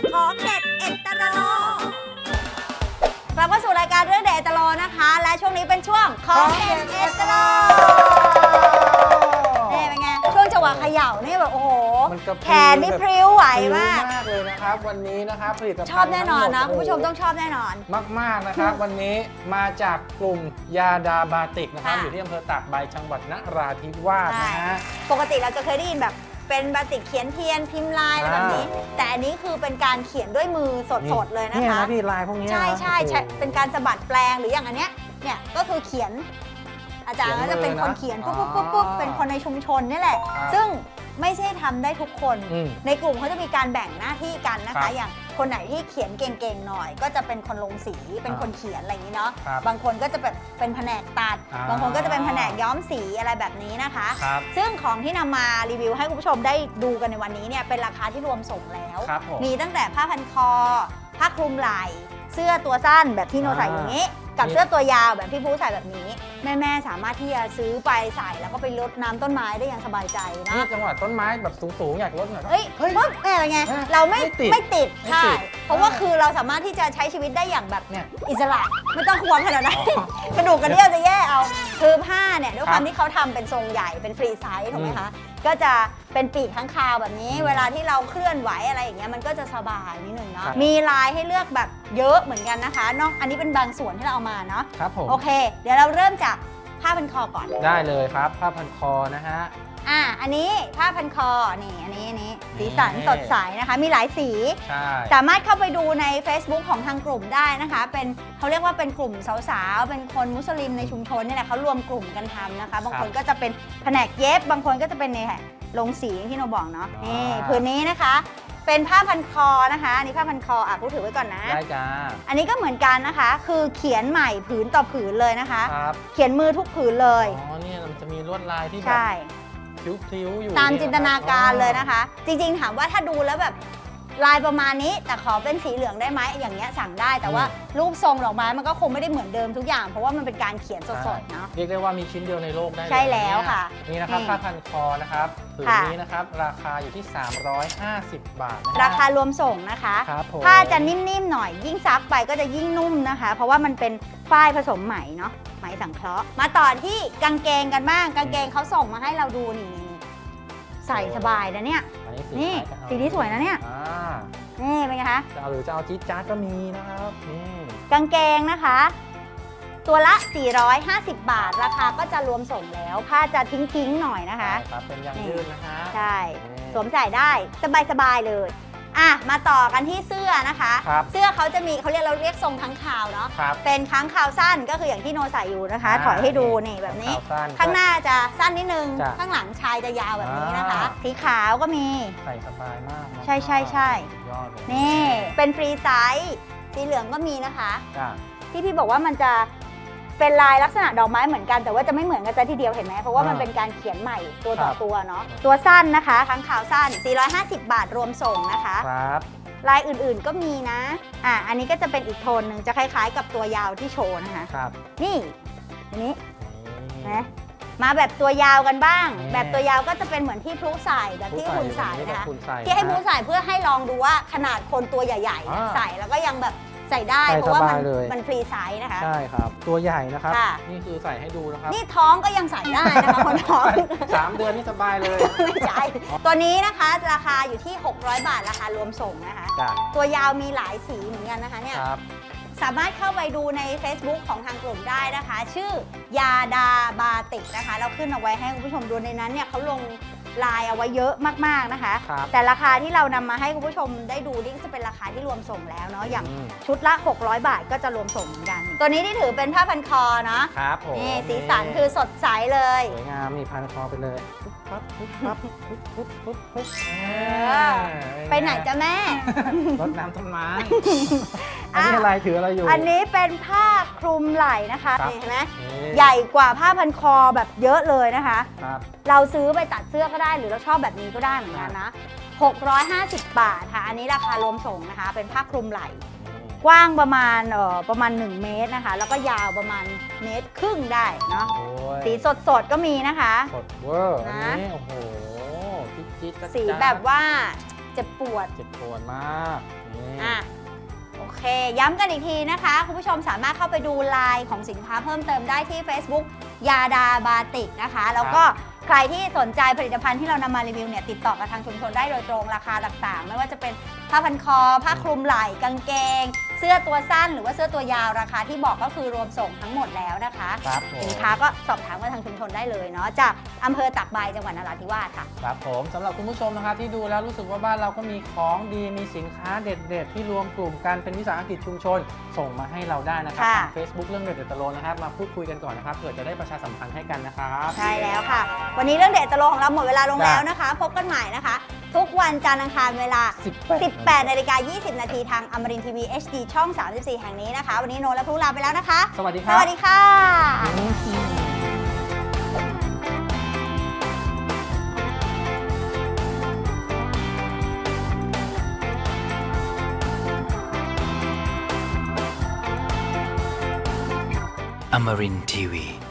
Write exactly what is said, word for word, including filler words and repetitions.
ของเด็ดเอ็นตโลกลับมาสู่รายการเรื่องเด็ดเอ็นตโลนะคะและช่วงนี้เป็นช่วงของเด็ดเอ็นตโลนี่เป็นไงช่วงจังหวะเขย่านี่แบบโอ้โหแขนนี่พริ้วไหวมากมากเลยนะครับวันนี้นะครับผลิตภัณฑ์ชอบแน่นอนนะคุณผู้ชมต้องชอบแน่นอนมากๆนะครับวันนี้มาจากกลุ่มยาดาบาติกนะครับอยู่ที่อำเภอตากใบจังหวัดนราธิวาสนะฮะปกติเราจะเคยได้ยินแบบเป็นบาติกเขียนเทียนพิมพ์ลายอะไรแบบนี้แต่อันนี้คือเป็นการเขียนด้วยมือสดๆเลยนะคะนี่นะพี่ลายพวกนี้ใช่ใช่ใช่เป็นการสะบัดแปลงหรืออย่างอันเนี้ยเนี่ยก็คือเขียนอาจารย์ก็จะเป็นคนเขียนปุ๊บปุ๊บปุ๊บปุ๊บเป็นคนในชุมชนนี่แหละซึ่งไม่ใช่ทำได้ทุกคนในกลุ่มเขาจะมีการแบ่งหน้าที่กันนะคะอย่างคนไหนที่เขียนเก่งๆหน่อยก็จะเป็นคนลงสีเป็นคนเขียนอะไรอย่างนี้เนาะบางคนก็จะแบบเป็นแผนกตัดบางคนก็จะเป็นแผนกย้อมสีอะไรแบบนี้นะคะซึ่งของที่นำมารีวิวให้คุณผู้ชมได้ดูกันในวันนี้เนี่ยเป็นราคาที่รวมส่งแล้วมีตั้งแต่ผ้าพันคอผ้าคลุมไหล่เสื้อตัวสั้นแบบที่โนใส่อย่างนี้กับเสื้อตัวยาวแบบที่ผู้ใส่แบบนี้แม่ๆสามารถที่จะซื้อไปใส่แล้วก็ไปรดน้ำต้นไม้ได้อย่างสบายใจนะนี่จังหวะต้นไม้แบบสูงๆอยากรดหน่อยเฮ้ยเฮ้ยแม่อะไรไงเราไม่ไม่ติดใช่เพราะว่าคือเราสามารถที่จะใช้ชีวิตได้อย่างแบบอิสระไม่ต้องควงขนาดนั้นกระดูกกระเดี่ยวจะแย่เอาคือผ้าเนี่ยด้วยความที่เขาทำเป็นทรงใหญ่เป็นฟรีไซส์ถูกไหมคะก็จะเป็นปีกข้างคาวแบบนี้เวลาที่เราเคลื่อนไหวอะไรอย่างเงี้ยมันก็จะสบายนิดนึงเนาะมีลายให้เลือกแบบเยอะเหมือนกันนะคะนอกอันนี้เป็นบางส่วนที่เราเอามาเนาะครับผมโอเคเดี๋ยวเราเริ่มจากผ้าพันคอก่อนได้เลยครับผ้าพันคอนะฮะอ่ะอันนี้ผ้าพันคอนี่อันนี้อันนี้สีสันสดใสนะคะมีหลายสีสามารถเข้าไปดูใน Facebook ของทางกลุ่มได้นะคะเป็นเขาเรียกว่าเป็นกลุ่มสาวๆเป็นคนมุสลิมในชุมชนนี่แหละเขารวมกลุ่มกันทำนะคะบางคนก็จะเป็นแผนกเย็บบางคนก็จะเป็นในลงสีที่เราบอกเนาะนี่ผืนนี้นะคะเป็นผ้าพันคอนะคะอันนี้ผ้าพันคออ่ะผู้ถือไว้ก่อนนะได้จ้าอันนี้ก็เหมือนกันนะคะคือเขียนใหม่ผืนต่อผืนเลยนะคะเขียนมือทุกผืนเลยอ๋อเนี่ยมันจะมีลวดลายที่แบบพลิ้วๆอยู่ตามจินตนาการเลยนะคะจริงๆถามว่าถ้าดูแล้วแบบลายประมาณนี้แต่ขอเป็นสีเหลืองได้ไหมอย่างเงี้ยสั่งได้แต่ว่ารูปทรงดอกไม้มันก็คงไม่ได้เหมือนเดิมทุกอย่างเพราะว่ามันเป็นการเขียนสดๆเนาะเรียกได้ว่ามีชิ้นเดียวในโลกได้ใช่แล้วค่ะนี่นะครับผ้าพันคอนะครับผืนนี้นะครับราคาอยู่ที่สามร้อยห้าสิบบาทราคารวมส่งนะคะผ้าจะนิ่มๆหน่อยยิ่งซักไปก็จะยิ่งนุ่มนะคะเพราะว่ามันเป็นฝ้ายผสมไหมเนาะไหมสังเคราะห์มาต่อที่กางเกงกันบ้างกางเกงเขาส่งมาให้เราดูนี่ใส่สบายนะเนี่ยนี่สีที่สวยนะเนี่ยนี่เป็นไงคะจะเอาหรือจะเอาจี๊ดจ๊าดก็มีนะครับนี่กางเกงนะคะตัวละสี่ร้อยห้าสิบบาทราคาก็จะรวมส่งแล้วผ้าจะทิ้งๆหน่อยนะคะครับเป็นยางยืดนะคะใช่สวมใส่ได้สบายๆเลยอ่ะมาต่อกันที่เสื้อนะคะเสื้อเขาจะมีเขาเรียกเราเรียกทรงค้างคาวเนาะเป็นค้างคาวสั้นก็คืออย่างที่โนใส่อยู่นะคะถอยให้ดูนี่แบบนี้ข้างหน้าจะสั้นนิดนึงข้างหลังชายจะยาวแบบนี้นะคะสีขาวก็มีใส่สบายมากใช่ใช่ใช่นี่เป็นฟรีไซส์สีเหลืองก็มีนะคะที่พี่บอกว่ามันจะเป็นลายลักษณะดอกไม้เหมือนกันแต่ว่าจะไม่เหมือนกันซะทีเดียวเห็นไหมเพราะว่ามันเป็นการเขียนใหม่ตัวต่อตัวเนาะตัวสั้นนะคะค้างคาวสั้นสี่ร้อยห้าสิบบาทรวมส่งนะคะครับลายอื่นๆก็มีนะอ่ะอันนี้ก็จะเป็นอีกโทนหนึ่งจะคล้ายๆกับตัวยาวที่โชว์นะคะครับนี่อันนี้นะมาแบบตัวยาวกันบ้างแบบตัวยาวก็จะเป็นเหมือนที่พลุใส่แบบที่คุณใส่นะคะที่ให้พลุใส่เพื่อให้ลองดูว่าขนาดคนตัวใหญ่ๆใส่แล้วก็ยังแบบใส่ได้เพราะว่ามันมันฟรีไซส์นะคะใช่ครับตัวใหญ่นะครับนี่คือใส่ให้ดูนะครับนี่ท้องก็ยังใส่ได้นะคะคนท้องสามเดือนนี่สบายเลยไม่ใช่ตัวนี้นะคะราคาอยู่ที่หกร้อยบาทราคารวมส่งนะคะตัวยาวมีหลายสีเหมือนกันนะคะเนี่ยสามารถเข้าไปดูใน Facebook ของทางกลุ่มได้นะคะชื่อยาดาบาติกนะคะเราขึ้นเอาไว้ให้คุณผู้ชมดูในนั้นเนี่ยเขาลงลายเอาไว้เยอะมากๆนะคะแต่ราคาที่เรานำมาให้คุณผู้ชมได้ดูนี่จะเป็นราคาที่รวมส่งแล้วเนาะอย่างชุดละหกร้อยบาทก็จะรวมส่งเหมือนกันตัวนี้ที่ถือเป็นผ้าพันคอเนาะครับผมนี่สีสันคือสดใสเลยสวยงามมีพันคอไปเลยปั๊บปุ๊บปั๊บปุ๊บปุ๊บปุ๊บปุ๊บไปไหนจ้ะแม่รดน้ำต้นไม้อันนี้อะไรถืออะไรอยู่อันนี้เป็นผ้าคลุมไหล่นะคะเห็นไหมใหญ่กว่าผ้าพันคอแบบเยอะเลยนะคะเราซื้อไปตัดเสื้อก็ได้หรือเราชอบแบบนี้ก็ได้เหมือนกันนะหกร้อยห้าสิบบาทค่ะอันนี้ราคารวมส่งนะคะเป็นผ้าคลุมไหล่กว้างประมาณเอ่อประมาณหนึ่งเมตรนะคะแล้วก็ยาวประมาณเมตรครึ่งได้เนาะสีสดๆก็มีนะคะสดเวอร์อันนี้โอ้โหสีแบบว่าเจ็บปวดเจ็บปวดมากนี่อ่ะโอเค ย้ำกันอีกทีนะคะ คุณผู้ชมสามารถเข้าไปดูไลน์ของสินค้าเพิ่มเติมได้ที่ Facebook ยาดาบาติกนะคะ แล้วก็ใครที่สนใจผลิตภัณฑ์ที่เรานำมารีวิวเนี่ยติดต่อกับทางชุมชนได้โดยตรงราคาต่างๆ ไม่ว่าจะเป็นผ้าพันคอ ผ้าคลุมไหล่กางเกง เสื้อตัวสั้นหรือว่าเสื้อตัวยาวราคาที่บอกก็คือรวมส่งทั้งหมดแล้วนะคะครับผมสินค้าก็สอบถามกับทางชุมชนได้เลยเนาะจากอำเภอตากใบจังหวัดนราธิวาสค่ะครับผมสำหรับคุณผู้ชมนะครับที่ดูแล้วรู้สึกว่าบ้านเราก็มีของดีมีสินค้าเด็ดๆ ที่รวมกลุ่มกันเป็นวิสาหกิจชุมชนส่งมาให้เราได้นะครับค่ะทาง Facebook เรื่องเด็ดเด็ดตะโลนะครับมาพูดคุยกันก่อนนะครับเผื่อจะได้ประชาสัมพันธ์ให้กันนะครับใช่แล้วค่ะ วันนี้เรื่องเด็ดตะโลของเราหมดเวลาลงแล้วนะคะ พบกันใหม่นะคะ ทุกวันจันทร์อังคารเวลา สิบแปดนาฬิกายี่สิบนาทีทางอมรินทร์ทีวี เอช ดี ช่อง สามสิบสี่ แห่งนี้นะคะ วันนี้โนและพลูลาไปแล้วนะคะสวัสดีคสรับวัสดีค่ะ Amarin Tiwi.